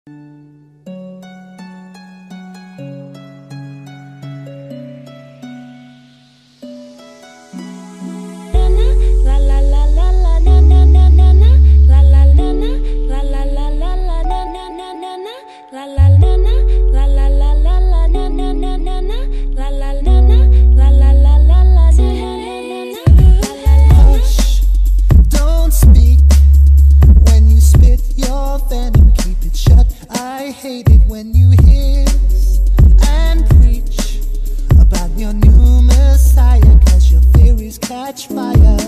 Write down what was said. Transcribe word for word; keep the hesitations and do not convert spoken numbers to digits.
Hush, don't speak. When you spit your venom, keep it shut. I hate it when you hiss and preach about your new messiah, 'cause your theories catch fire.